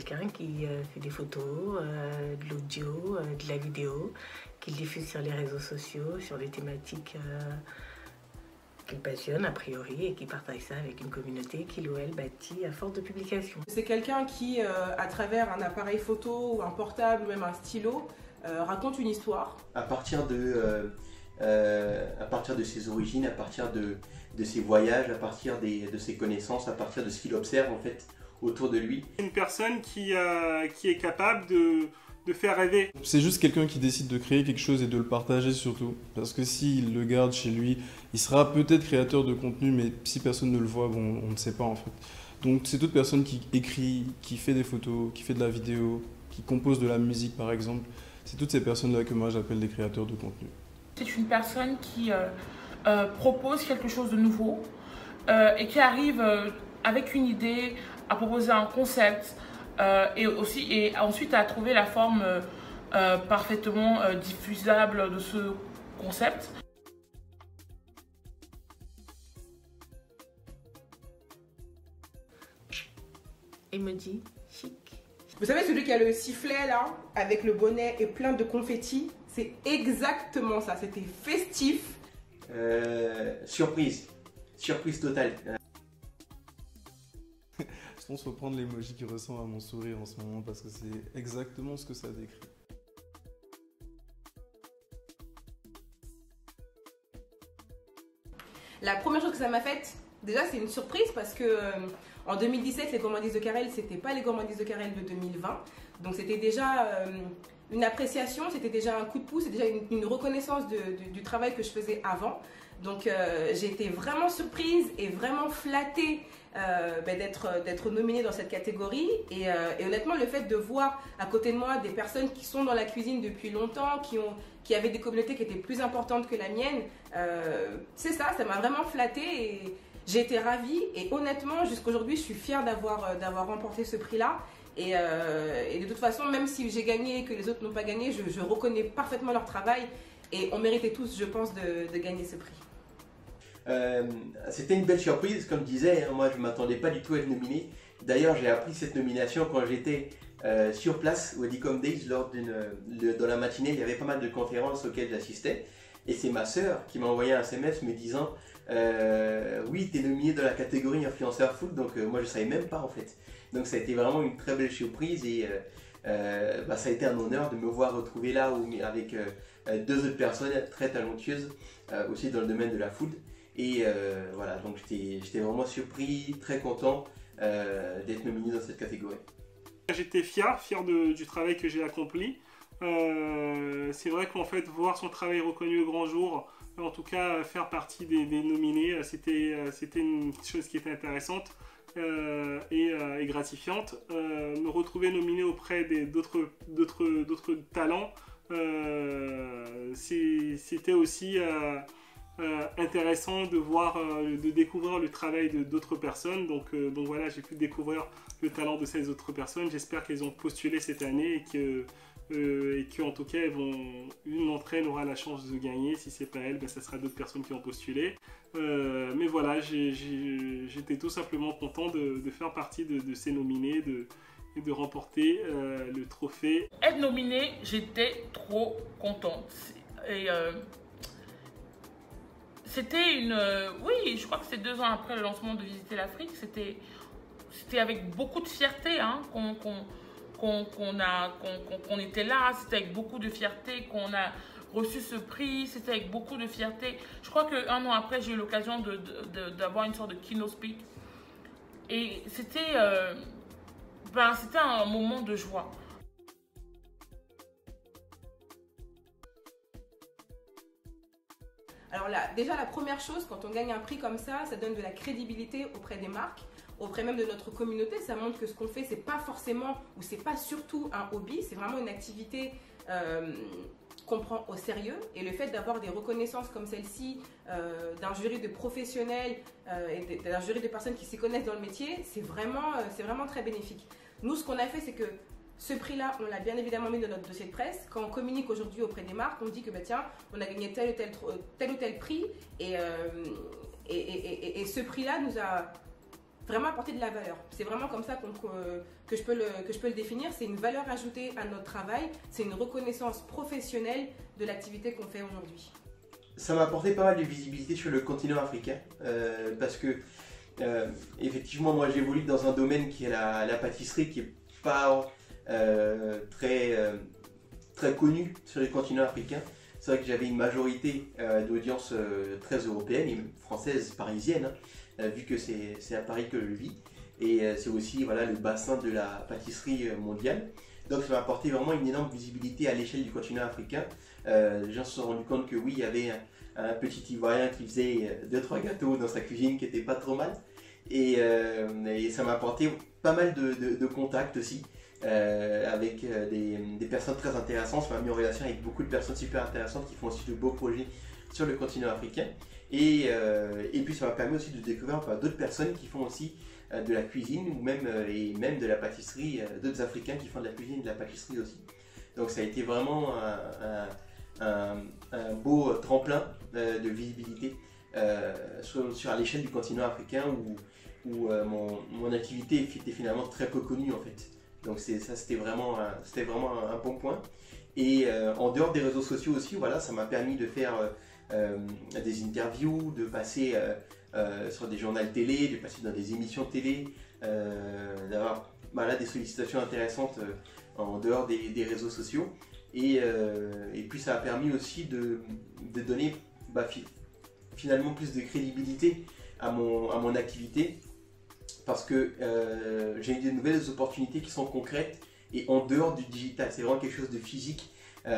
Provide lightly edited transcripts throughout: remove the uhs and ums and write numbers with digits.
quelqu'un qui fait des photos, de l'audio, de la vidéo, qu'il diffuse sur les réseaux sociaux, sur des thématiques qu'il passionne a priori et qui partage ça avec une communauté qu'il ou elle bâtit à force de publications. C'est quelqu'un qui, à travers un appareil photo ou un portable ou même un stylo, raconte une histoire. À partir de ses origines, à partir de ses voyages, à partir de ses connaissances, à partir de ce qu'il observe en fait autour de lui. Une personne qui est capable de faire rêver. C'est juste quelqu'un qui décide de créer quelque chose et de le partager surtout. Parce que s'il le garde chez lui, il sera peut-être créateur de contenu, mais si personne ne le voit, bon, on ne sait pas en fait. Donc c'est toute personne qui écrit, qui fait des photos, qui fait de la vidéo, qui compose de la musique par exemple. C'est toutes ces personnes-là que moi j'appelle des créateurs de contenu. C'est une personne qui propose quelque chose de nouveau et qui arrive avec une idée à proposer un concept et ensuite à trouver la forme parfaitement diffusable de ce concept. Emoji chic. Vous savez, celui qui a le sifflet là, avec le bonnet et plein de confettis, c'est exactement ça, c'était festif. Surprise totale. Je pense qu'il faut prendre l'emoji qui ressemble à mon sourire en ce moment parce que c'est exactement ce que ça décrit. La première chose que ça m'a faite, déjà c'est une surprise parce que en 2017, les gourmandises de Carrel, c'était pas les gourmandises de Carrel de 2020. Donc c'était déjà une appréciation, c'était déjà un coup de pouce, c'était déjà une reconnaissance du travail que je faisais avant. Donc j'ai été vraiment surprise et vraiment flattée d'être nominée dans cette catégorie. Et honnêtement, le fait de voir à côté de moi des personnes qui sont dans la cuisine depuis longtemps, qui avaient des communautés qui étaient plus importantes que la mienne, c'est ça m'a vraiment flattée et j'ai été ravie. Et honnêtement, jusqu'aujourd'hui, je suis fière d'avoir remporté ce prix-là. Et de toute façon, même si j'ai gagné et que les autres n'ont pas gagné, je reconnais parfaitement leur travail. Et on méritait tous, je pense, de gagner ce prix. C'était une belle surprise, comme je disais, hein, moi je ne m'attendais pas du tout à être nominé. D'ailleurs j'ai appris cette nomination quand j'étais sur place au Dicom Days, dans la matinée il y avait pas mal de conférences auxquelles j'assistais. Et c'est ma sœur qui m'a envoyé un SMS me disant oui, tu es nominé dans la catégorie influenceur food, donc moi je ne savais même pas en fait. Donc ça a été vraiment une très belle surprise et ça a été un honneur de me voir retrouver là avec deux autres personnes très talentueuses aussi dans le domaine de la food. Et voilà, donc j'étais vraiment surpris, très content d'être nominé dans cette catégorie. J'étais fier du travail que j'ai accompli. C'est vrai qu'en fait, voir son travail reconnu au grand jour, en tout cas faire partie des nominés, c'était une chose qui était intéressante et gratifiante. Me retrouver nominé auprès d'autres talents, c'était aussi intéressant de découvrir le travail d'autres personnes. Donc voilà, j'ai pu découvrir le talent de ces autres personnes. J'espère qu'elles ont postulé cette année et qu'en tout cas une d'entre elles aura la chance de gagner. Si c'est pas elle, ça sera d'autres personnes qui ont postulé. Mais voilà, j'étais tout simplement content de faire partie de ces nominés et de remporter le trophée. Être nominée, j'étais trop contente. Et c'était oui, je crois que c'est 2 ans après le lancement de Visiter l'Afrique. C'était avec beaucoup de fierté hein, qu'on était là. C'était avec beaucoup de fierté qu'on a reçu ce prix. C'était avec beaucoup de fierté. Je crois qu'un an après, j'ai eu l'occasion d'avoir une sorte de keynote speak. Et c'était un moment de joie. Alors là, déjà la première chose, quand on gagne un prix comme ça donne de la crédibilité auprès des marques, auprès même de notre communauté. Ça montre que ce qu'on fait, c'est pas forcément ou c'est pas surtout un hobby, c'est vraiment une activité qu'on prend au sérieux. Et le fait d'avoir des reconnaissances comme celle-ci, d'un jury de professionnels et d'un jury de personnes qui s'y connaissent dans le métier, c'est vraiment très bénéfique. Nous, ce qu'on a fait, c'est que ce prix-là, on l'a bien évidemment mis dans notre dossier de presse. Quand on communique aujourd'hui auprès des marques, on dit que tiens, on a gagné tel ou tel prix et ce prix-là nous a vraiment apporter de la valeur. C'est vraiment comme ça que je peux le définir. C'est une valeur ajoutée à notre travail, c'est une reconnaissance professionnelle de l'activité qu'on fait aujourd'hui. Ça m'a apporté pas mal de visibilité sur le continent africain, parce que effectivement, moi j'évolue dans un domaine qui est la pâtisserie, qui est pas très connu sur les continents africains. C'est vrai que j'avais une majorité d'audience très européenne et française, parisienne, vu que c'est à Paris que je vis. Et c'est aussi voilà, le bassin de la pâtisserie mondiale. Donc ça m'a apporté vraiment une énorme visibilité à l'échelle du continent africain. Les gens se sont rendus compte que oui, il y avait un petit Ivoirien qui faisait 2-3 gâteaux dans sa cuisine qui n'était pas trop mal. Et ça m'a apporté pas mal de contacts aussi. Avec des personnes très intéressantes. Ça m'a mis en relation avec beaucoup de personnes super intéressantes qui font aussi de beaux projets sur le continent africain. Et puis ça m'a permis aussi de découvrir d'autres personnes qui font aussi de la cuisine ou même de la pâtisserie, d'autres Africains qui font de la cuisine et de la pâtisserie aussi. Donc ça a été vraiment un beau tremplin de visibilité sur l'échelle du continent africain où mon activité était finalement très peu connue en fait. Donc c'était vraiment un bon point. Et en dehors des réseaux sociaux aussi, voilà, ça m'a permis de faire des interviews, de passer sur des journaux télé, de passer dans des émissions télé, d'avoir des sollicitations intéressantes en dehors des réseaux sociaux. Et puis ça a permis aussi de donner finalement plus de crédibilité à mon activité. Parce que j'ai eu de nouvelles opportunités qui sont concrètes et en dehors du digital. C'est vraiment quelque chose de physique.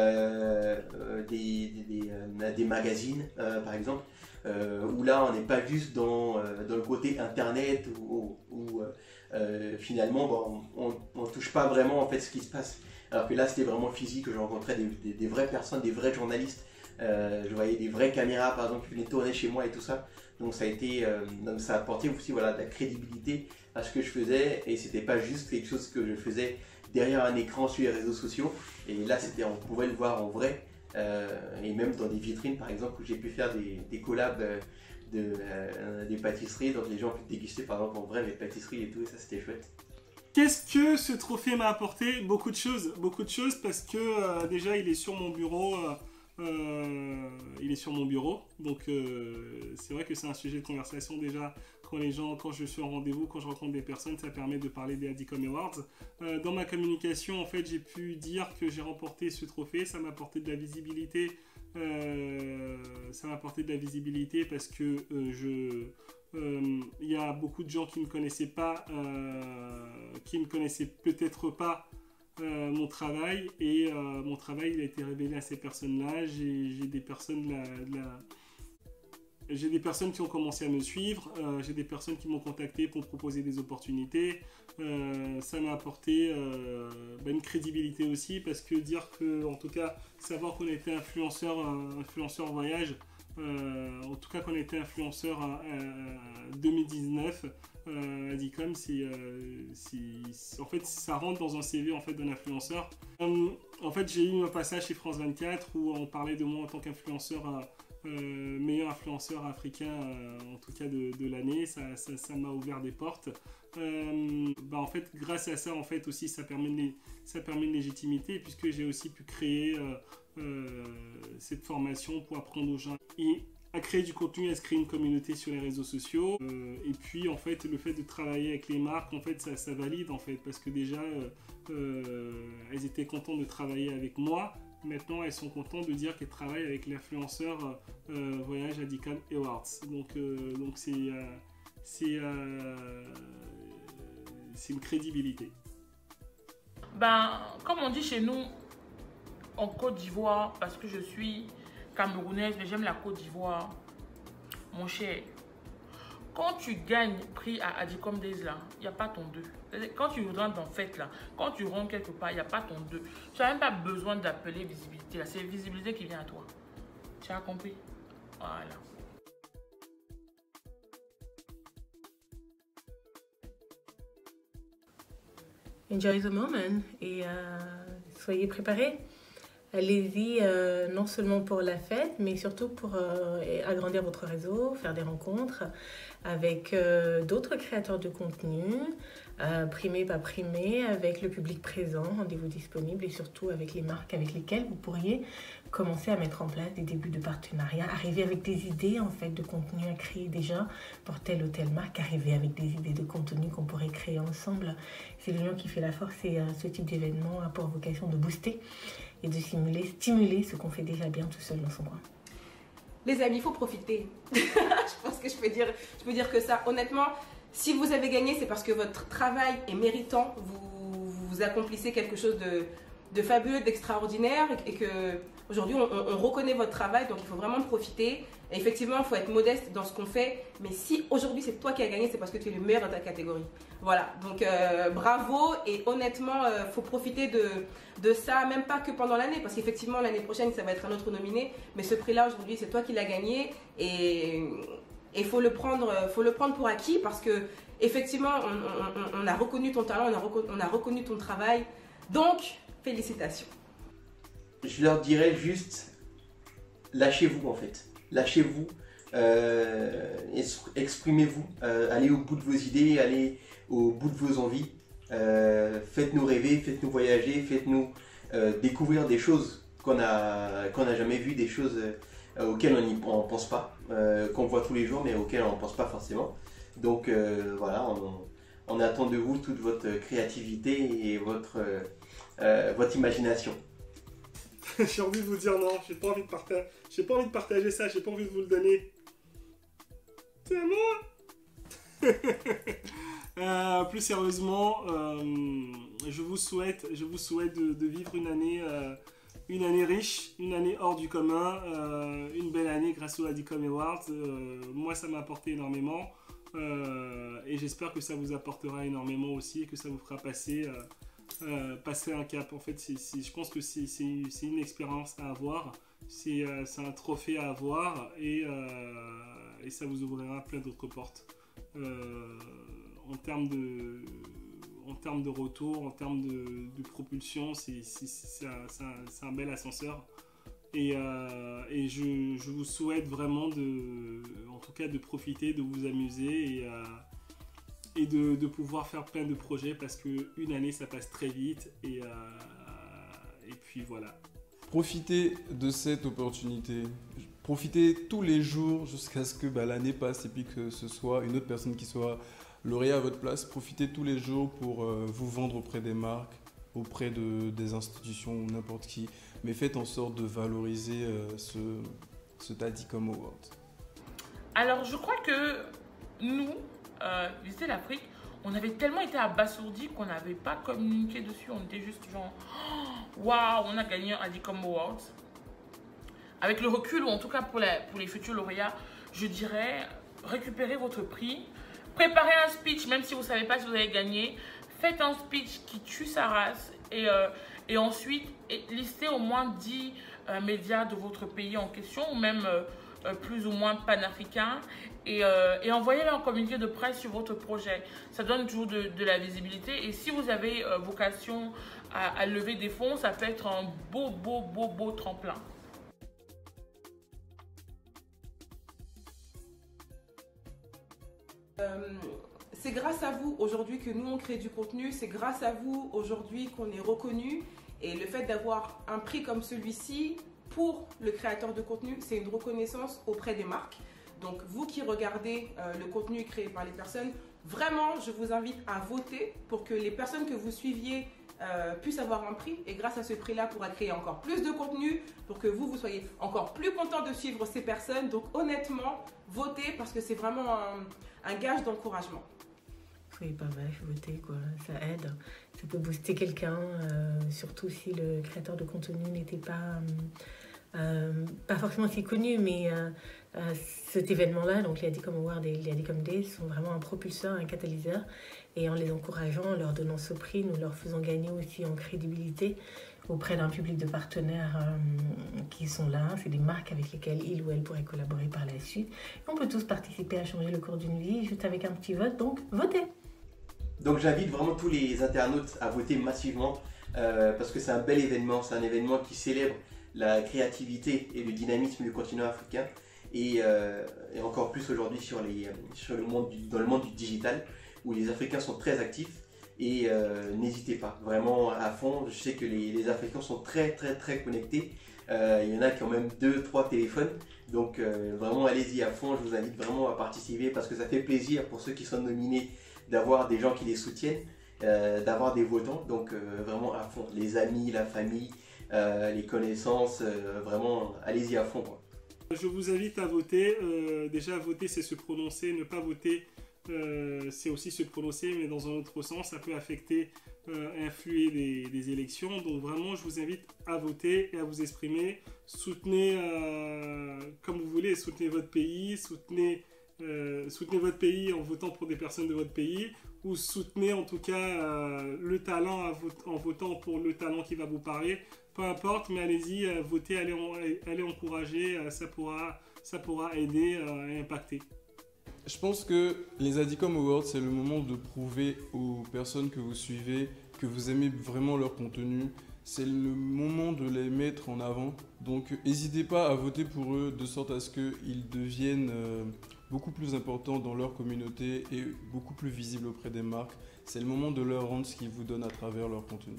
Des magazines, par exemple, où là, on n'est pas juste dans le côté internet où finalement, on ne touche pas vraiment en fait ce qui se passe. Alors que là, c'était vraiment physique. Je rencontrais des vraies personnes, des vrais journalistes. Je voyais des vraies caméras, par exemple, qui venaient tourner chez moi et tout ça. Donc ça a apporté aussi voilà, de la crédibilité à ce que je faisais et c'était pas juste quelque chose que je faisais derrière un écran sur les réseaux sociaux. Et là, on pouvait le voir en vrai et même dans des vitrines par exemple où j'ai pu faire des collabs des pâtisseries, donc les gens ont pu déguster par exemple en vrai mes pâtisseries et tout, et ça c'était chouette. Qu'est-ce que ce trophée m'a apporté? Beaucoup de choses parce que déjà il est sur mon bureau. Donc c'est vrai que c'est un sujet de conversation déjà quand je suis en rendez-vous, quand je rencontre des personnes, ça permet de parler des Adicom Awards. Dans ma communication, en fait, j'ai pu dire que j'ai remporté ce trophée, ça m'a apporté de la visibilité. Parce que y a beaucoup de gens qui ne connaissaient pas, qui ne connaissaient peut-être pas mon travail, et mon travail il a été révélé à ces personnes-là. J'ai des personnes qui ont commencé à me suivre, j'ai des personnes qui m'ont contacté pour me proposer des opportunités. Ça m'a apporté une crédibilité aussi, parce que en tout cas, savoir qu'on était influenceur voyage, en tout cas qu'on était influenceur 2019, Adicom, en fait ça rentre dans un CV en fait d'un influenceur. En fait j'ai eu un passage chez France 24 où on parlait de moi en tant qu'influenceur, meilleur influenceur africain en tout cas de l'année. Ça m'a ouvert des portes. En fait grâce à ça en fait aussi ça permet une légitimité, puisque j'ai aussi pu créer cette formation pour apprendre aux gens à créer du contenu, à se créer une communauté sur les réseaux sociaux. Et puis en fait le fait de travailler avec les marques, en fait ça valide en fait, parce que déjà elles étaient contentes de travailler avec moi. Maintenant elles sont contentes de dire qu'elles travaillent avec l'influenceur Voyage Adicom Awards. Donc c'est une crédibilité. Comme on dit chez nous en Côte d'Ivoire, parce que je suis camerounaise, mais j'aime la Côte d'Ivoire, mon cher, quand tu gagnes prix à Adicom Days là, il n'y a pas ton 2. Quand tu rentres dans fête là, quand tu rentres quelque part, il n'y a pas ton 2. Tu n'as même pas besoin d'appeler visibilité là, c'est visibilité qui vient à toi. Tu as compris? Voilà. Enjoy the moment et soyez préparés. Allez-y non seulement pour la fête, mais surtout pour agrandir votre réseau, faire des rencontres. avec d'autres créateurs de contenu, primés, pas primés, avec le public présent, rendez-vous disponible et surtout avec les marques avec lesquelles vous pourriez commencer à mettre en place des débuts de partenariat, arriver avec des idées en fait de contenu à créer déjà pour telle ou telle marque, arriver avec des idées de contenu qu'on pourrait créer ensemble. C'est l'union qui fait la force et ce type d'événement a pour vocation de booster et de stimuler ce qu'on fait déjà bien tout seul dans son coin. Les amis, il faut profiter. Je pense que je peux dire que ça. Honnêtement, si vous avez gagné, c'est parce que votre travail est méritant. Vous accomplissez quelque chose de fabuleux, d'extraordinaire et que aujourd'hui on reconnaît votre travail, donc il faut vraiment profiter. Et effectivement, il faut être modeste dans ce qu'on fait. Mais si aujourd'hui c'est toi qui as gagné, c'est parce que tu es le meilleur dans ta catégorie. Voilà, donc bravo et honnêtement, il faut profiter de ça, même pas que pendant l'année, parce qu'effectivement l'année prochaine ça va être un autre nominé. Mais ce prix-là aujourd'hui, c'est toi qui l'as gagné et il faut le prendre pour acquis parce que effectivement on a reconnu ton talent, on a reconnu ton travail. Donc félicitations. Je leur dirais juste, lâchez-vous en fait. Lâchez-vous, exprimez-vous, allez au bout de vos idées, allez au bout de vos envies. Faites-nous rêver, faites-nous voyager, faites-nous découvrir des choses qu'on n'a jamais vues, des choses auxquelles on ne pense pas, qu'on voit tous les jours mais auxquelles on ne pense pas forcément. Donc voilà, on attend de vous toute votre créativité et votre imagination. J'ai envie de vous dire non, j'ai pas envie de partager ça, j'ai pas envie de vous le donner. C'est moi. Plus sérieusement, je vous souhaite de vivre une année riche, une année hors du commun, une belle année grâce au Adicom Awards. Moi, ça m'a apporté énormément et j'espère que ça vous apportera énormément aussi et que ça vous fera passer un cap. En fait, je pense que c'est une expérience à avoir, c'est un trophée à avoir et ça vous ouvrira plein d'autres portes en termes de retour, en termes de propulsion. C'est un bel ascenseur et je vous souhaite vraiment en tout cas de profiter, de vous amuser et de pouvoir faire plein de projets parce qu'une année ça passe très vite et puis voilà. Profitez de cette opportunité, profitez tous les jours jusqu'à ce que l'année passe et puis que ce soit une autre personne qui soit lauréat à votre place. Profitez tous les jours pour vous vendre auprès des marques, auprès des institutions ou n'importe qui, mais faites en sorte de valoriser ce Adicom Award. Alors je crois que nous, Visiter l'Afrique, on avait tellement été abasourdis qu'on n'avait pas communiqué dessus. On était juste genre, waouh, on a gagné un Adicom Awards. Avec le recul, ou en tout cas pour les futurs lauréats, je dirais, récupérez votre prix, préparez un speech, même si vous ne savez pas si vous allez gagner. Faites un speech qui tue sa race et ensuite listez au moins 10 médias de votre pays en question, ou même plus ou moins panafricains, et envoyez-leur un communiqué de presse sur votre projet. Ça donne toujours de la visibilité et si vous avez vocation à lever des fonds, ça peut être un beau tremplin. C'est grâce à vous aujourd'hui que nous on crée du contenu, c'est grâce à vous aujourd'hui qu'on est reconnu et le fait d'avoir un prix comme celui-ci pour le créateur de contenu, c'est une reconnaissance auprès des marques. Donc vous qui regardez le contenu créé par les personnes, vraiment je vous invite à voter pour que les personnes que vous suiviez puissent avoir un prix et grâce à ce prix-là pourra créer encore plus de contenu pour que vous soyez encore plus content de suivre ces personnes. Donc honnêtement, votez parce que c'est vraiment un gage d'encouragement. Soyez pas vache, votez quoi, ça aide, ça peut booster quelqu'un, surtout si le créateur de contenu n'était pas forcément si connu, mais cet événement-là, donc les Adicom Awards et les Adicom Days sont vraiment un propulseur, un catalyseur, et en les encourageant, en leur donnant ce prix, nous leur faisons gagner aussi en crédibilité auprès d'un public de partenaires qui sont là, c'est des marques avec lesquelles ils ou elles pourraient collaborer par la suite. Et on peut tous participer à changer le cours d'une vie juste avec un petit vote, donc votez! Donc j'invite vraiment tous les internautes à voter massivement parce que c'est un bel événement, c'est un événement qui célèbre la créativité et le dynamisme du continent africain et encore plus aujourd'hui dans le monde du digital, où les Africains sont très actifs. Et n'hésitez pas, vraiment à fond. Je sais que les Africains sont très connectés. Il y en a qui ont même 2-3 téléphones. Donc vraiment allez-y à fond. Je vous invite vraiment à participer parce que ça fait plaisir pour ceux qui sont nominés d'avoir des gens qui les soutiennent, d'avoir des votants. Donc vraiment à fond. Les amis, la famille, les connaissances, vraiment allez-y à fond, quoi. Je vous invite à voter. Déjà, voter, c'est se prononcer. Ne pas voter, c'est aussi se prononcer, mais dans un autre sens. Ça peut affecter, influer les élections. Donc vraiment, je vous invite à voter et à vous exprimer. Soutenez comme vous voulez. Soutenez votre pays. Soutenez votre pays en votant pour des personnes de votre pays. Ou soutenez en tout cas le talent en votant pour le talent qui va vous parler. Peu importe, mais allez-y, votez, allez encourager, ça pourra aider et impacter. Je pense que les Adicom Awards, c'est le moment de prouver aux personnes que vous suivez que vous aimez vraiment leur contenu. C'est le moment de les mettre en avant. Donc n'hésitez pas à voter pour eux de sorte à ce qu'ils deviennent beaucoup plus importants dans leur communauté et beaucoup plus visibles auprès des marques. C'est le moment de leur rendre ce qu'ils vous donnent à travers leur contenu.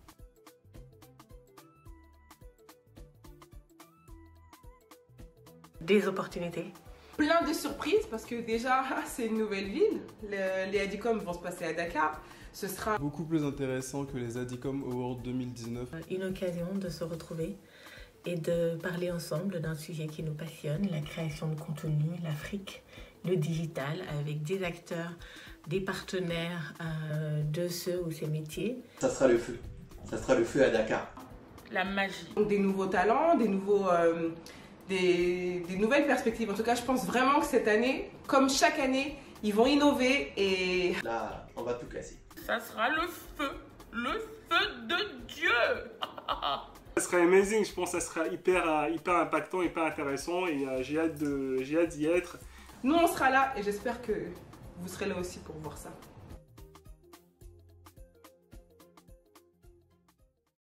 Des opportunités. Plein de surprises parce que déjà c'est une nouvelle ville. Les Adicom vont se passer à Dakar. Ce sera beaucoup plus intéressant que les Adicom Awards 2019. Une occasion de se retrouver et de parler ensemble d'un sujet qui nous passionne, la création de contenu, l'Afrique, le digital, avec des acteurs, des partenaires de ceux ou ces métiers. Ça sera le feu. Ça sera le feu à Dakar. La magie. donc des nouveaux talents, des nouvelles perspectives. En tout cas, je pense vraiment que cette année, comme chaque année, ils vont innover et... Là, on va tout casser. Ça sera le feu de Dieu. Ça sera amazing, je pense que ça sera hyper impactant, hyper intéressant et j'ai hâte d'y être. Nous, on sera là et j'espère que vous serez là aussi pour voir ça.